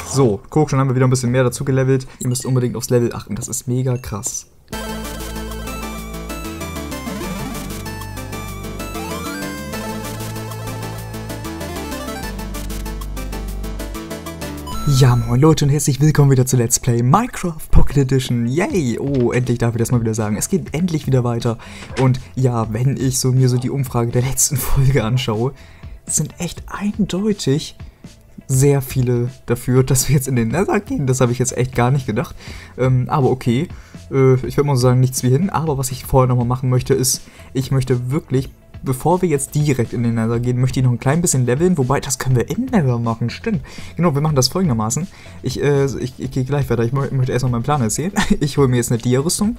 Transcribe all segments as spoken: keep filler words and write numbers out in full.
So, guck, schon haben wir wieder ein bisschen mehr dazu gelevelt. Ihr müsst unbedingt aufs Level achten, das ist mega krass. Ja, moin Leute und herzlich willkommen wieder zu Let's Play Minecraft Pocket Edition. Yay! Oh, endlich darf ich das mal wieder sagen. Es geht endlich wieder weiter. Und ja, wenn ich so mir so die Umfrage der letzten Folge anschaue, sind echt eindeutig sehr viele dafür, dass wir jetzt in den Nether gehen. Das habe ich jetzt echt gar nicht gedacht. Ähm, aber okay, äh, ich würde mal so sagen, nichts wie hin. Aber was ich vorher nochmal machen möchte, ist, ich möchte wirklich, bevor wir jetzt direkt in den Nether gehen, möchte ich noch ein klein bisschen leveln. Wobei, das können wir im Nether machen, stimmt. Genau, wir machen das folgendermaßen. Ich, äh, ich, ich gehe gleich weiter. Ich möchte erst noch meinen Plan erzählen. Ich hole mir jetzt eine Dia-Rüstung.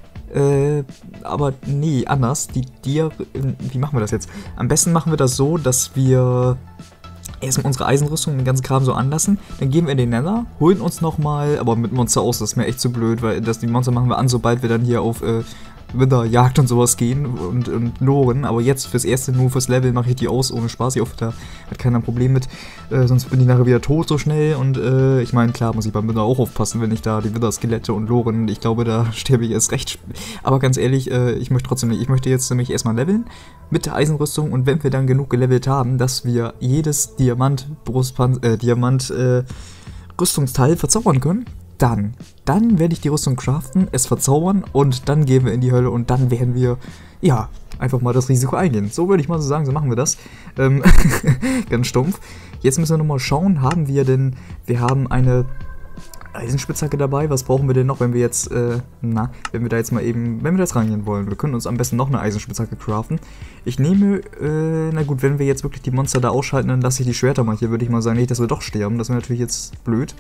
Äh, aber nee, anders. Die Dia... Wie machen wir das jetzt? Am besten machen wir das so, dass wir erstmal unsere Eisenrüstung und den ganzen Kram so anlassen. Dann gehen wir in den Nether, holen uns nochmal, aber mit Monster aus, das ist mir echt zu blöd, weil das, die Monster machen wir an, sobald wir dann hier auf äh, Witherjagd und sowas gehen und, und Loren. Aber jetzt fürs erste, nur fürs Level mache ich die aus, ohne Spaß. Ich hoffe, da hat keiner ein Problem mit. Äh, sonst bin ich nachher wieder tot so schnell. Und äh, ich meine, klar muss ich beim Wither auch aufpassen, wenn ich da die Wither-Skelette und Loren, ich glaube, da sterbe ich erst recht. Aber ganz ehrlich, äh, ich möchte trotzdem nicht. Ich möchte jetzt nämlich erstmal leveln mit der Eisenrüstung. Und wenn wir dann genug gelevelt haben, dass wir jedes Diamant, Brustpanzer, äh, Diamant, äh, Rüstungsteil verzaubern können, Dann, dann werde ich die Rüstung craften, es verzaubern und dann gehen wir in die Hölle und dann werden wir, ja, einfach mal das Risiko eingehen. So würde ich mal so sagen, so machen wir das. Ähm, ganz stumpf. Jetzt müssen wir nochmal schauen, haben wir denn, wir haben eine Eisenspitzhacke dabei, was brauchen wir denn noch, wenn wir jetzt, äh, na, wenn wir da jetzt mal eben, wenn wir da jetzt rangehen wollen. Wir können uns am besten noch eine Eisenspitzhacke craften. Ich nehme, äh, na gut, wenn wir jetzt wirklich die Monster da ausschalten, dann lasse ich die Schwerter mal hier, würde ich mal sagen, nicht, dass wir doch sterben, das wäre natürlich jetzt blöd.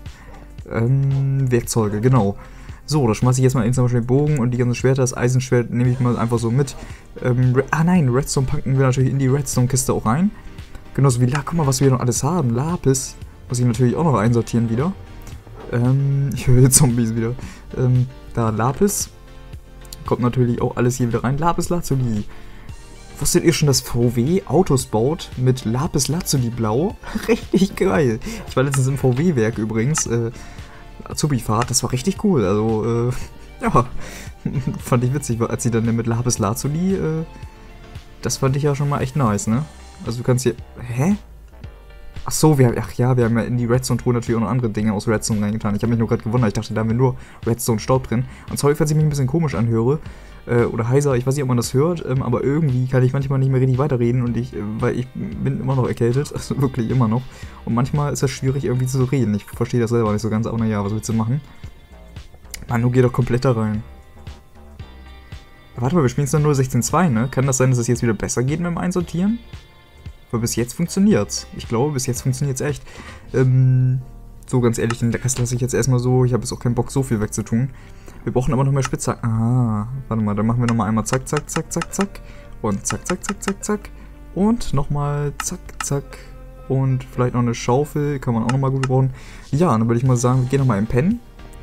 Ähm, Werkzeuge, genau. So, da schmeiße ich jetzt mal eben zum Beispiel den Bogen und die ganzen Schwerter, das Eisenschwert nehme ich mal einfach so mit. Ähm, ah nein, Redstone packen wir natürlich in die Redstone-Kiste auch rein. Genauso wie, guck mal, was wir noch alles haben. Lapis, muss ich natürlich auch noch einsortieren wieder. Ähm, ich höre jetzt Zombies wieder. Ähm, da Lapis. Kommt natürlich auch alles hier wieder rein. Lapis Lazuli. Wusstet ihr schon, dass V W Autos baut mit Lapis Lazuli Blau? Richtig geil. Ich war letztens im V W-Werk übrigens. Äh, Azubi-Fahrt, das war richtig cool. Also, äh, ja, fand ich witzig, als sie dann mit Lapis Lazuli, äh, das fand ich ja schon mal echt nice, ne? Also du kannst hier, hä? Ach so, wir haben, ach ja, wir haben ja in die Redstone-Truhe natürlich auch noch andere Dinge aus Redstone reingetan. Ich habe mich nur gerade gewundert, ich dachte, da haben wir nur Redstone-Staub drin. Und sorry, falls ich mich ein bisschen komisch anhöre, äh, oder heiser, ich weiß nicht, ob man das hört, ähm, aber irgendwie kann ich manchmal nicht mehr richtig weiterreden und ich, äh, weil ich bin immer noch erkältet, also wirklich immer noch. Und manchmal ist das schwierig irgendwie zu reden, ich verstehe das selber nicht so ganz, aber naja, was willst du machen? Mann, du geh doch komplett da rein. Warte mal, wir spielen es dann nur sechzehn zwei, ne? Kann das sein, dass es jetzt wieder besser geht mit dem Einsortieren? Aber bis jetzt funktioniert's. Ich glaube, bis jetzt funktioniert's echt. Ähm, so ganz ehrlich, den Rest lasse ich jetzt erstmal so. Ich habe jetzt auch keinen Bock, so viel wegzutun. Wir brauchen aber noch mehr Spitzhacken. Ah, warte mal, dann machen wir nochmal einmal zack, zack, zack, zack, zack. Und zack, zack, zack, zack, zack. Und nochmal zack, zack. Und vielleicht noch eine Schaufel, kann man auch nochmal gut gebrauchen. Ja, dann würde ich mal sagen, wir gehen nochmal im Pen.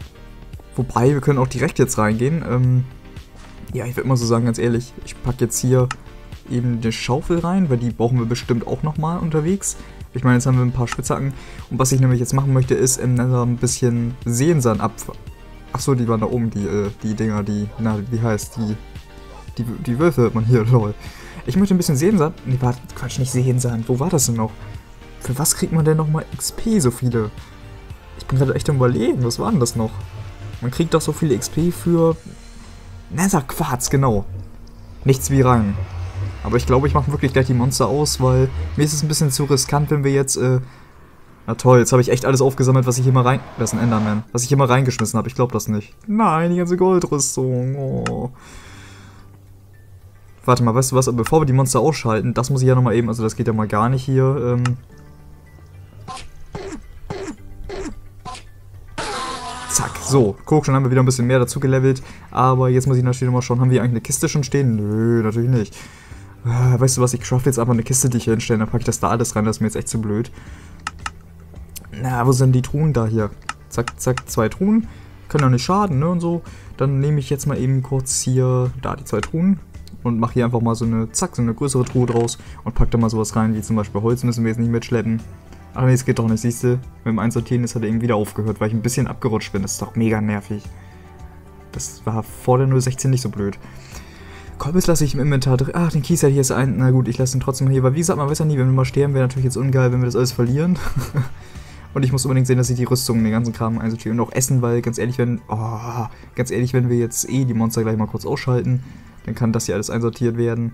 Wobei, wir können auch direkt jetzt reingehen. Ähm, ja, ich würde mal so sagen, ganz ehrlich, ich packe jetzt hier eben eine Schaufel rein, weil die brauchen wir bestimmt auch nochmal unterwegs. Ich meine, jetzt haben wir ein paar Spitzhacken. Und was ich nämlich jetzt machen möchte, ist im Nether ein bisschen Seensand ab... Achso, die waren da oben, die, äh, die Dinger, die... Na, wie heißt die... Die, die Wölfe hört man hier, lol. Ich möchte ein bisschen Seensand... Nee, warte, Quatsch, nicht Seensand. Wo war das denn noch? Für was kriegt man denn nochmal X P, so viele? Ich bin gerade echt am Überlegen, was war denn das noch? Man kriegt doch so viele X P für... Nether-Quarz, genau. Nichts wie rein. Aber ich glaube, ich mache wirklich gleich die Monster aus, weil mir ist es ein bisschen zu riskant, wenn wir jetzt, äh... Na toll, jetzt habe ich echt alles aufgesammelt, was ich hier mal rein... Das ist ein Enderman. Was ich hier mal reingeschmissen habe, ich glaube das nicht. Nein, die ganze Goldrüstung, oh. Warte mal, weißt du was, bevor wir die Monster ausschalten, das muss ich ja nochmal eben, also das geht ja mal gar nicht hier, ähm... Zack, so, guck, schon haben wir wieder ein bisschen mehr dazu gelevelt, aber jetzt muss ich natürlich nochmal schauen, haben wir eigentlich eine Kiste schon stehen? Nö, natürlich nicht. Weißt du was, ich craft jetzt einfach eine Kiste, die ich hier hinstelle, dann packe ich das da alles rein, das ist mir jetzt echt zu blöd. Na, wo sind die Truhen da hier? Zack, zack, zwei Truhen. Können ja nicht schaden, ne, und so. Dann nehme ich jetzt mal eben kurz hier, da die zwei Truhen. Und mache hier einfach mal so eine, zack, so eine größere Truhe draus. Und packe da mal sowas rein, wie zum Beispiel Holz müssen wir jetzt nicht mitschleppen. Aber nee, es geht doch nicht, siehst du? Mit dem Einsortieren ist hat er eben wieder aufgehört, weil ich ein bisschen abgerutscht bin. Das ist doch mega nervig. Das war vor der null sechzehn nicht so blöd. Korbis lasse ich im Inventar drin. Ach, den Kieser hier ist ein. Na gut, ich lasse ihn trotzdem hier. Weil wie gesagt, man weiß ja nie, wenn wir mal sterben, wäre natürlich jetzt ungeil, wenn wir das alles verlieren. Und ich muss unbedingt sehen, dass ich die Rüstung, den ganzen Kram einsortiere. Und auch essen, weil ganz ehrlich, wenn. Oh, ganz ehrlich, wenn wir jetzt eh die Monster gleich mal kurz ausschalten, dann kann das hier alles einsortiert werden.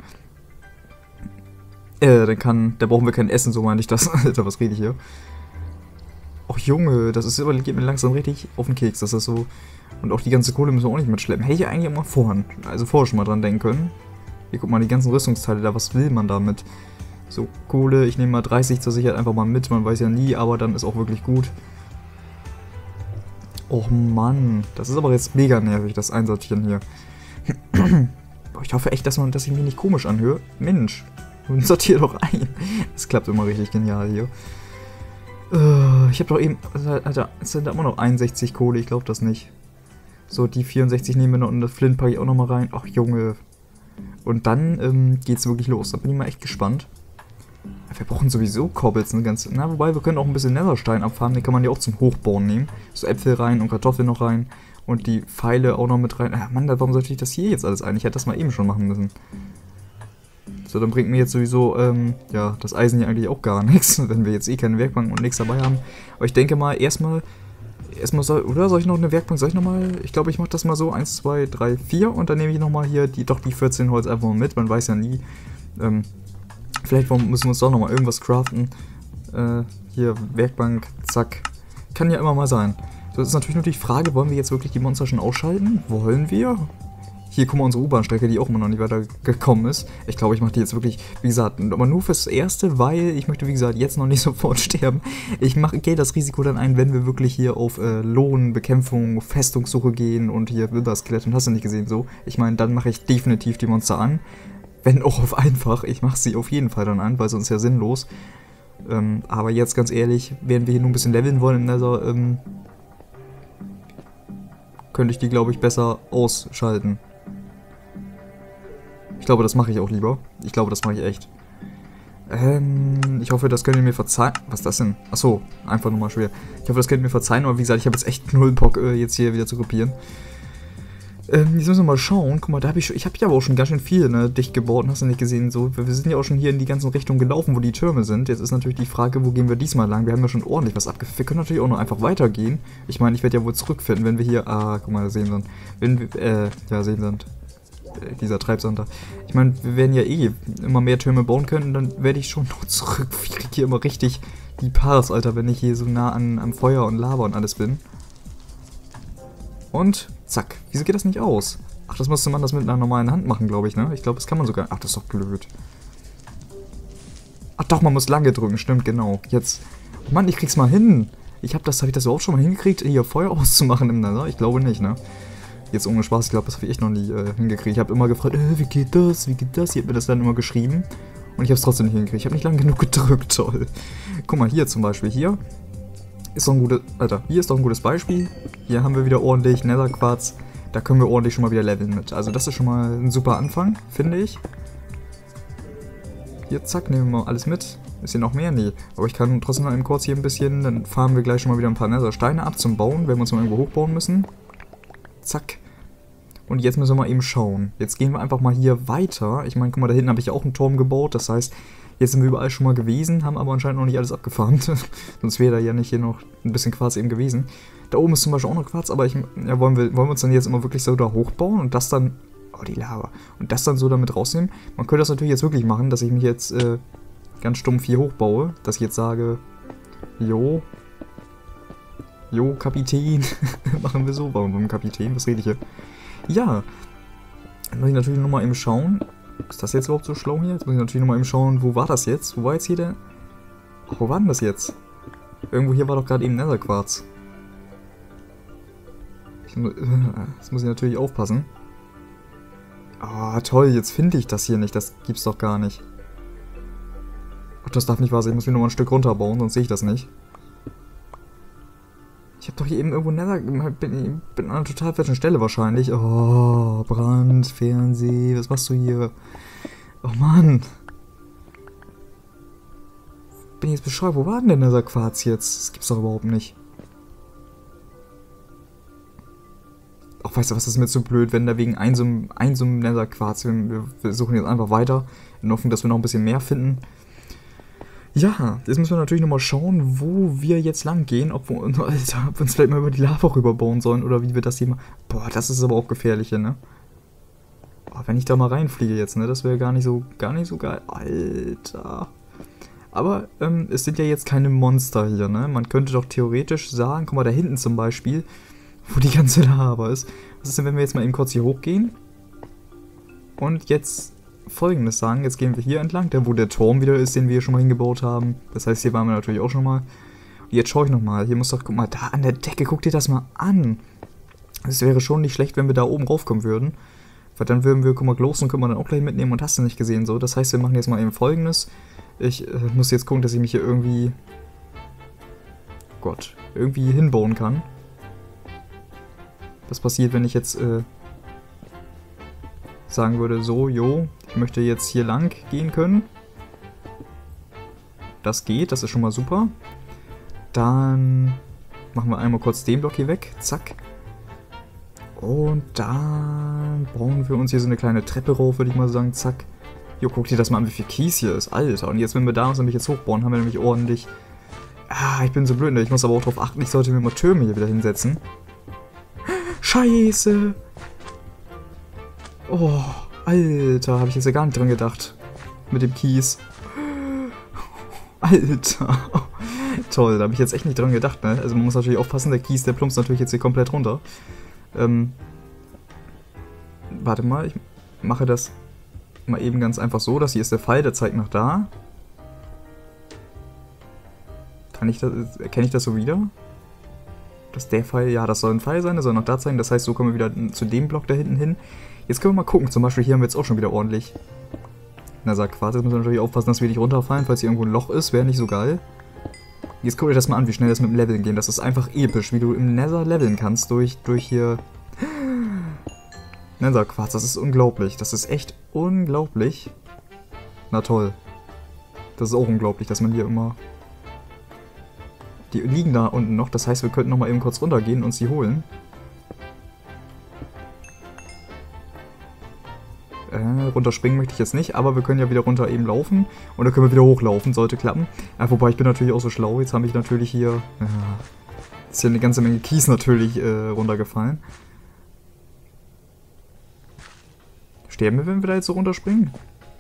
Äh, dann kann. Da brauchen wir kein Essen, so meine ich das. Alter, was rede ich hier? Och Junge, das ist immer, geht mir langsam richtig auf den Keks. Das ist so. Und auch die ganze Kohle müssen wir auch nicht mitschleppen. Hätte ich eigentlich auch mal vorhin, also vorher schon mal dran denken können. Hier, guck mal, die ganzen Rüstungsteile da, was will man damit? So, Kohle, ich nehme mal dreißig zur Sicherheit einfach mal mit, man weiß ja nie, aber dann ist auch wirklich gut. Och Mann, das ist aber jetzt mega nervig, das Einsortieren hier. Ich hoffe echt, dass, man, dass ich mich nicht komisch anhöre. Mensch, sortier doch ein. Das klappt immer richtig genial hier. Ich habe doch eben, Alter, es sind da immer noch einundsechzig Kohle, ich glaube das nicht. So, die vierundsechzig nehmen wir noch und das Flint packe ich auch nochmal rein. Ach Junge. Und dann ähm, geht's wirklich los. Da bin ich mal echt gespannt. Wir brauchen sowieso Kobbels, eine ganze. Na, wobei, wir können auch ein bisschen Netherstein abfarmen. Den kann man ja auch zum Hochbauen nehmen. So Äpfel rein und Kartoffeln noch rein. Und die Pfeile auch noch mit rein. Ach Mann, warum sollte ich das hier jetzt alles ein? Ich hätte das mal eben schon machen müssen. So, dann bringt mir jetzt sowieso, ähm, ja, das Eisen hier eigentlich auch gar nichts, wenn wir jetzt eh keine Werkbank und nichts dabei haben. Aber ich denke mal, erstmal, erstmal soll, oder soll ich noch eine Werkbank, soll ich nochmal, ich glaube, ich mache das mal so, eins, zwei, drei, vier und dann nehme ich nochmal hier, die, doch die vierzehn Holz einfach mal mit, man weiß ja nie. Ähm, vielleicht müssen wir uns doch nochmal irgendwas craften. Äh, hier, Werkbank, zack. Kann ja immer mal sein. So, das ist natürlich nur die Frage, wollen wir jetzt wirklich die Monster schon ausschalten? Wollen wir? Hier, guck mal, unsere U-Bahn-Strecke, die auch immer noch nicht weiter gekommen ist. Ich glaube, ich mache die jetzt wirklich, wie gesagt, aber nur fürs Erste, weil ich möchte, wie gesagt, jetzt noch nicht sofort sterben. Ich mache, gehe das Risiko dann ein, wenn wir wirklich hier auf äh, Lohn, Bekämpfung, Festungssuche gehen und hier Wither-Skelett und hast du nicht gesehen, so. Ich meine, dann mache ich definitiv die Monster an. Wenn auch auf einfach. Ich mache sie auf jeden Fall dann an, weil sonst ja sinnlos. Ähm, aber jetzt ganz ehrlich, wenn wir hier nur ein bisschen leveln wollen im Nether, ähm, könnte ich die, glaube ich, besser ausschalten. Ich glaube, das mache ich auch lieber. Ich glaube, das mache ich echt. Ähm, ich hoffe, das könnt ihr mir verzeihen. Was ist das denn? Achso, einfach nochmal schwer. Ich hoffe, das könnt ihr mir verzeihen, aber wie gesagt, ich habe jetzt echt null Bock, äh, jetzt hier wieder zu kopieren. Ähm, jetzt müssen wir mal schauen. Guck mal, da habe ich schon, ich habe ja aber auch schon ganz schön viel, ne, dicht gebaut, hast du nicht gesehen. So, wir sind ja auch schon hier in die ganzen Richtungen gelaufen, wo die Türme sind. Jetzt ist natürlich die Frage, wo gehen wir diesmal lang? Wir haben ja schon ordentlich was abgeführt. Wir können natürlich auch noch einfach weitergehen. Ich meine, ich werde ja wohl zurückfinden, wenn wir hier, ah, guck mal, Seensand. Wenn wir, äh, ja, Seensand. Dieser Treibsand da. Ich meine, wir werden ja eh immer mehr Türme bauen können, dann werde ich schon noch zurück. Ich kriege hier immer richtig die Paars, Alter, wenn ich hier so nah an, am Feuer und Lava und alles bin. Und zack. Wieso geht das nicht aus? Ach, das musste man das mit einer normalen Hand machen, glaube ich, ne? Ich glaube, das kann man sogar. Ach, das ist doch blöd. Ach doch, man muss lange drücken, stimmt, genau. Jetzt. Oh Mann, ich krieg's mal hin. Ich habe das, habe ich das überhaupt schon mal hingekriegt, hier Feuer auszumachen im Nether? Ich glaube nicht, ne? Jetzt ohne Spaß, ich glaube, das habe ich echt noch nie äh, hingekriegt. Ich habe immer gefragt, äh, wie geht das, wie geht das? Ihr habt mir das dann immer geschrieben. Und ich habe es trotzdem nicht hingekriegt. Ich habe nicht lange genug gedrückt, toll. Guck mal, hier zum Beispiel, hier ist doch ein gutes, Alter, hier ist doch ein gutes Beispiel. Hier haben wir wieder ordentlich Netherquarz. Da können wir ordentlich schon mal wieder leveln mit. Also das ist schon mal ein super Anfang, finde ich. Hier, zack, nehmen wir mal alles mit. Ist hier noch mehr? Nee. Aber ich kann trotzdem noch eben kurz hier ein bisschen, dann fahren wir gleich schon mal wieder ein paar Nether-Steine ab zum Bauen, wenn wir uns mal irgendwo hochbauen müssen. Zack. Und jetzt müssen wir mal eben schauen. Jetzt gehen wir einfach mal hier weiter. Ich meine, guck mal, da hinten habe ich ja auch einen Turm gebaut. Das heißt, jetzt sind wir überall schon mal gewesen, haben aber anscheinend noch nicht alles abgefarmt. Sonst wäre da ja nicht hier noch ein bisschen Quarz eben gewesen. Da oben ist zum Beispiel auch noch Quarz, aber ich, ja, wollen, wir, wollen wir uns dann jetzt immer wirklich so da hochbauen und das dann... Oh, die Lava. Und das dann so damit rausnehmen? Man könnte das natürlich jetzt wirklich machen, dass ich mich jetzt äh, ganz stumpf hier hochbaue. Dass ich jetzt sage, jo... Jo, Kapitän. Machen wir so. Warum beim Kapitän? Was rede ich hier? Ja. Dann muss ich natürlich nochmal eben schauen. Ist das jetzt überhaupt so schlau hier? Jetzt muss ich natürlich nochmal eben schauen, wo war das jetzt? Wo war jetzt hier der... Oh, wo war denn das jetzt? Irgendwo hier war doch gerade eben Netherquarz. Ich, jetzt muss ich natürlich aufpassen. Ah, oh, toll. Jetzt finde ich das hier nicht. Das gibt's doch gar nicht. Ach, das darf nicht wahr sein. Ich muss mir nochmal ein Stück runterbauen, sonst sehe ich das nicht. Ich habe doch hier eben irgendwo Nether... Bin, bin an einer total falschen Stelle wahrscheinlich. Oh, Brand, Fernseh... Was machst du hier? Oh, Mann. bin ich jetzt bescheuert. Wo war denn der Nether-Quarz jetzt? Das gibt's doch überhaupt nicht. Ach, weißt du was, das ist mir zu blöd, wenn da wegen ein so einem, ein so einem Nether-Quarz, wir, wir suchen jetzt einfach weiter, in Hoffnung, dass wir noch ein bisschen mehr finden. Ja, jetzt müssen wir natürlich nochmal schauen, wo wir jetzt lang gehen, ob wir, Alter, ob wir uns vielleicht mal über die Lava rüberbauen sollen oder wie wir das hier mal... Boah, das ist aber auch gefährlich hier, ne? Boah, wenn ich da mal reinfliege jetzt, ne, das wäre gar nicht so, gar nicht so geil. Alter. Aber ähm, es sind ja jetzt keine Monster hier, ne? Man könnte doch theoretisch sagen, guck mal, da hinten zum Beispiel... wo die ganze Lava ist. Was ist denn, wenn wir jetzt mal eben kurz hier hochgehen? Und jetzt Folgendes sagen. Jetzt gehen wir hier entlang, da wo der Turm wieder ist, den wir hier schon mal hingebaut haben. Das heißt, hier waren wir natürlich auch schon mal. Und jetzt schaue ich nochmal. Hier muss doch, guck mal, da an der Decke, guck dir das mal an. Es wäre schon nicht schlecht, wenn wir da oben raufkommen würden. Weil dann würden wir, guck mal, Glows und können wir dann auch gleich mitnehmen und hast du nicht gesehen so. Das heißt, wir machen jetzt mal eben Folgendes. Ich äh, muss jetzt gucken, dass ich mich hier irgendwie... Gott, irgendwie hinbauen kann. Was passiert, wenn ich jetzt äh, sagen würde, so, jo, ich möchte jetzt hier lang gehen können. Das geht, das ist schon mal super. Dann machen wir einmal kurz den Block hier weg, zack. Und dann bauen wir uns hier so eine kleine Treppe rauf, würde ich mal sagen, zack. Jo, guck dir das mal an, wie viel Kies hier ist, Alter. Und jetzt, wenn wir da uns nämlich jetzt hochbauen, haben wir nämlich ordentlich... Ah, ich bin so blöd, ich muss aber auch darauf achten, ich sollte mir mal Türme hier wieder hinsetzen. Scheiße! Oh, Alter, habe ich jetzt ja gar nicht dran gedacht. Mit dem Kies. Alter. Toll, da habe ich jetzt echt nicht dran gedacht, ne? Also man muss natürlich aufpassen, der Kies, der plumpst natürlich jetzt hier komplett runter. Ähm. Warte mal, ich mache das mal eben ganz einfach so. Das hier ist der Pfeil, der zeigt nach da. Kann ich das, erkenne ich das so wieder? Dass der Pfeil, ja, das soll ein Pfeil sein, der soll noch da zeigen. Das heißt, so kommen wir wieder zu dem Block da hinten hin. Jetzt können wir mal gucken. Zum Beispiel hier haben wir jetzt auch schon wieder ordentlich. Na, sag Quarz. Jetzt müssen wir natürlich aufpassen, dass wir nicht runterfallen, falls hier irgendwo ein Loch ist. Wäre nicht so geil. Jetzt guck dir das mal an, wie schnell das mit dem Leveln geht. Das ist einfach episch, wie du im Nether leveln kannst durch, durch hier... Nether Quarz. Das ist unglaublich. Das ist echt unglaublich. Na toll. Das ist auch unglaublich, dass man hier immer... Die liegen da unten noch, das heißt, wir könnten noch mal eben kurz runtergehen und uns die holen. Äh, runterspringen möchte ich jetzt nicht, aber wir können ja wieder runter eben laufen. Und dann können wir wieder hochlaufen, sollte klappen. Ja, wobei, ich bin natürlich auch so schlau, jetzt habe ich natürlich hier... Ja, ist hier eine ganze Menge Kies natürlich äh, runtergefallen. Sterben wir, wenn wir da jetzt so runterspringen?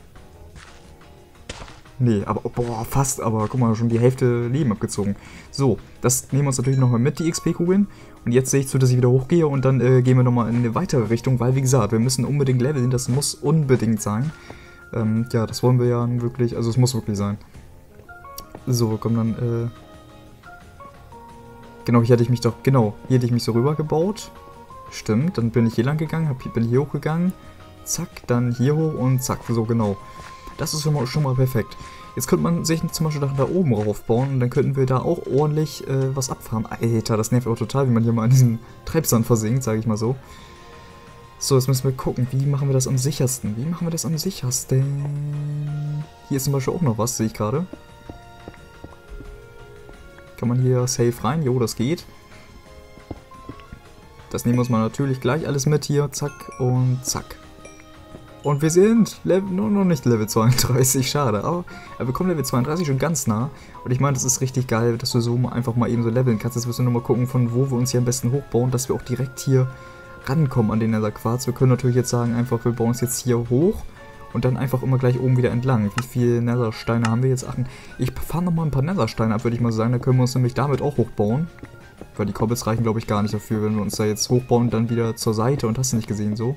Nee, aber, boah, fast, aber guck mal, schon die Hälfte Leben abgezogen. So, das nehmen wir uns natürlich nochmal mit, die X P-Kugeln. Und jetzt sehe ich zu, dass ich wieder hochgehe und dann äh, gehen wir nochmal in eine weitere Richtung, weil, wie gesagt, wir müssen unbedingt leveln, das muss unbedingt sein. Ähm, ja, das wollen wir ja wirklich, also es muss wirklich sein. So, komm dann, äh... Genau, hier hätte ich mich doch, genau, hier hätte ich mich so rüber gebaut. Stimmt, dann bin ich hier lang gegangen, hab, bin hier hochgegangen. Zack, dann hier hoch und zack, so genau. Das ist schon mal, schon mal perfekt. Jetzt könnte man sich zum Beispiel da oben raufbauen und dann könnten wir da auch ordentlich äh, was abfahren. Alter, das nervt auch total, wie man hier mal in diesem Treibsand versinkt, sage ich mal so. So, jetzt müssen wir gucken, wie machen wir das am sichersten? Wie machen wir das am sichersten? Hier ist zum Beispiel auch noch was, sehe ich gerade. Kann man hier safe rein? Jo, das geht. Das nehmen wir uns mal natürlich gleich alles mit hier. Zack und zack. Und wir sind Level, nur noch nicht Level zweiunddreißig, schade, aber, aber wir kommen Level zweiunddreißig schon ganz nah. Und ich meine, das ist richtig geil, dass du so einfach mal eben so leveln kannst. Jetzt müssen wir nur mal gucken, von wo wir uns hier am besten hochbauen, dass wir auch direkt hier rankommen an den Nether Quarz. Wir können natürlich jetzt sagen, einfach, wir bauen uns jetzt hier hoch und dann einfach immer gleich oben wieder entlang. Wie viele Nethersteine haben wir jetzt? Achten. Ich fahre nochmal ein paar Nethersteine ab, würde ich mal sagen. Da können wir uns nämlich damit auch hochbauen. Weil die Cobbles reichen, glaube ich, gar nicht dafür, wenn wir uns da jetzt hochbauen und dann wieder zur Seite. Und hast du nicht gesehen, so.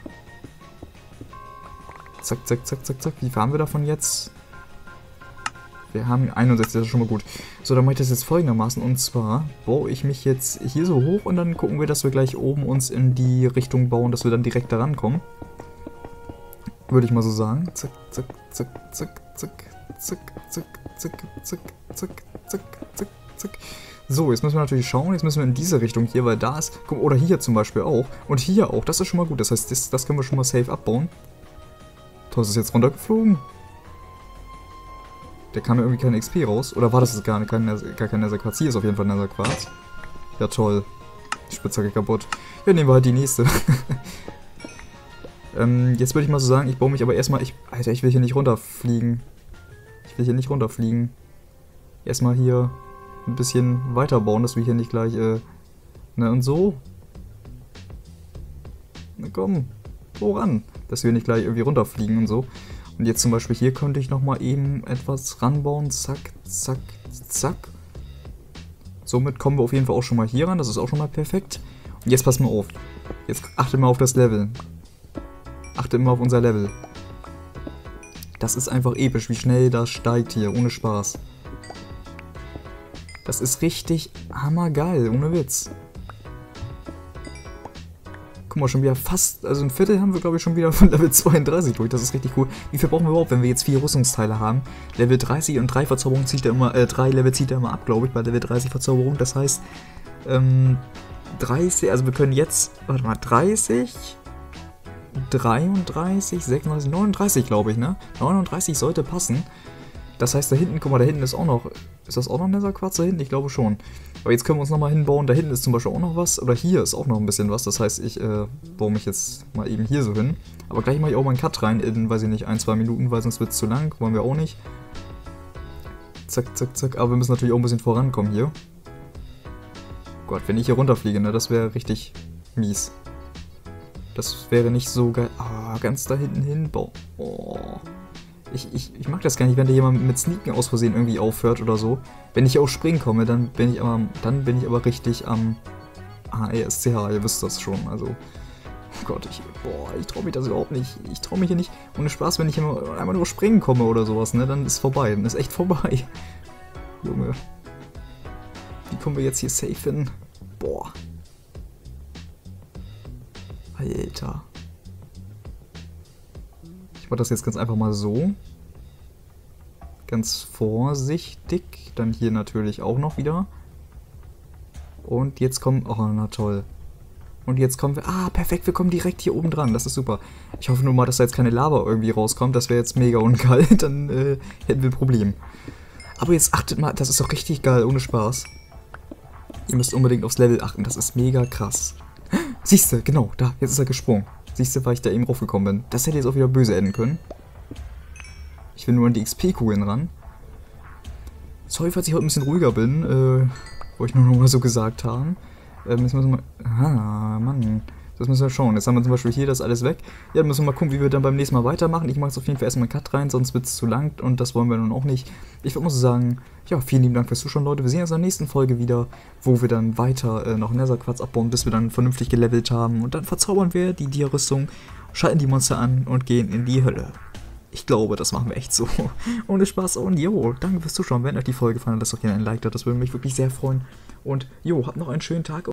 Zack, zack, zack, zack, zack. Wie viel haben wir davon jetzt? Wir haben einundsechzig, das ist schon mal gut. So, dann mache ich das jetzt folgendermaßen. Und zwar baue ich mich jetzt hier so hoch und dann gucken wir, dass wir gleich oben uns in die Richtung bauen, dass wir dann direkt da rankommen. Würde ich mal so sagen. Zack, zack, zack, zack, zack, zack, zack, zack, zack, zack, zack, zack, zack. So, jetzt müssen wir natürlich schauen. Jetzt müssen wir in diese Richtung hier, weil da ist... Guck, oder hier zum Beispiel auch. Und hier auch. Das ist schon mal gut. Das heißt, das, das können wir schon mal safe abbauen. Toll, ist es jetzt runtergeflogen? Der kam ja irgendwie keine X P raus. Oder war das jetzt gar, nicht, kein, gar kein Netherquarz? Hier ist auf jeden Fall Netherquarz. Ja, toll. Die Spitzhacke kaputt. Ja, nehmen wir halt die nächste. ähm, jetzt würde ich mal so sagen, ich baue mich aber erstmal... Ich, Alter, ich will hier nicht runterfliegen. Ich will hier nicht runterfliegen. Erstmal hier ein bisschen weiterbauen, dass wir hier nicht gleich... Äh, ne, und so. Na komm, voran. Dass wir nicht gleich irgendwie runterfliegen und so. Und jetzt zum Beispiel hier könnte ich nochmal eben etwas ranbauen. Zack, zack, zack. Somit kommen wir auf jeden Fall auch schon mal hier ran. Das ist auch schon mal perfekt. Und jetzt passt mal auf. Jetzt achte mal auf das Level. Achte immer auf unser Level. Das ist einfach episch, wie schnell das steigt hier. Ohne Spaß. Das ist richtig hammergeil. Ohne Witz. Guck mal, schon wieder fast, also ein Viertel haben wir, glaube ich, schon wieder von Level zweiunddreißig durch. Das ist richtig cool. Wie viel brauchen wir überhaupt, wenn wir jetzt vier Rüstungsteile haben? Level dreißig und drei Verzauberung zieht er immer, äh, drei Level zieht er immer ab, glaube ich, bei Level dreißig Verzauberung. Das heißt, ähm, dreißig, also wir können jetzt, warte mal, dreißig, dreiunddreißig, sechsunddreißig, neununddreißig, glaube ich, ne? neununddreißig sollte passen. Das heißt, da hinten, guck mal, da hinten ist auch noch, ist das auch noch Netherquarz da hinten? Ich glaube schon. Aber jetzt können wir uns nochmal hinbauen, da hinten ist zum Beispiel auch noch was, oder hier ist auch noch ein bisschen was, das heißt, ich äh, baue mich jetzt mal eben hier so hin. Aber gleich mache ich auch mal einen Cut rein in, weiß ich nicht, ein, zwei Minuten, weil sonst wird es zu lang, wollen wir auch nicht. Zack, zack, zack, aber wir müssen natürlich auch ein bisschen vorankommen hier. Gott, wenn ich hier runterfliege, ne, das wäre richtig mies. Das wäre nicht so geil. Ah, ganz da hinten hin, boah. Oh. Ich, ich, ich mag das gar nicht, wenn da jemand mit Sneaken aus Versehen irgendwie aufhört oder so. Wenn ich auf Springen komme, dann bin ich aber, dann bin ich aber richtig am A E S C H, ihr wisst das schon, also... Oh Gott, ich, boah, ich traue mich das überhaupt nicht. Ich traue mich hier nicht. Ohne Spaß, wenn ich immer einmal nur springen komme oder sowas, ne, dann ist vorbei, dann ist echt vorbei. Junge. Wie kommen wir jetzt hier safe hin? Boah. Alter. Ich mache das jetzt ganz einfach mal so. Ganz vorsichtig. Dann hier natürlich auch noch wieder. Und jetzt kommen... Oh, na toll. Und jetzt kommen wir... Ah, perfekt, wir kommen direkt hier oben dran. Das ist super. Ich hoffe nur mal, dass da jetzt keine Lava irgendwie rauskommt. Das wäre jetzt mega ungeil. Dann äh, hätten wir ein Problem. Aber jetzt achtet mal, das ist doch richtig geil, ohne Spaß. Ihr müsst unbedingt aufs Level achten. Das ist mega krass. Siehst du, genau, da, jetzt ist er gesprungen. Siehst du, weil ich da eben raufgekommen bin. Das hätte jetzt auch wieder böse enden können. Ich will nur an die X P-Kugeln ran. Sorry, falls ich heute ein bisschen ruhiger bin. Äh, wollte ich nur noch mal so gesagt haben. Äh, müssen wir mal... Ah, Mann. Das müssen wir schauen. Jetzt haben wir zum Beispiel hier das alles weg. Ja, dann müssen wir mal gucken, wie wir dann beim nächsten Mal weitermachen. Ich mache jetzt auf jeden Fall erstmal einen Cut rein, sonst wird es zu lang und das wollen wir nun auch nicht. Ich würde mal so sagen, ja, vielen lieben Dank fürs Zuschauen, Leute. Wir sehen uns in der nächsten Folge wieder, wo wir dann weiter äh, noch Netherquarz abbauen, bis wir dann vernünftig gelevelt haben. Und dann verzaubern wir die Dia-Rüstung, schalten die Monster an und gehen in die Hölle. Ich glaube, das machen wir echt so. Ohne Spaß und jo, danke fürs Zuschauen. Wenn euch die Folge gefallen hat, lasst doch gerne ein Like da. Das würde mich wirklich sehr freuen. Und jo, habt noch einen schönen Tag.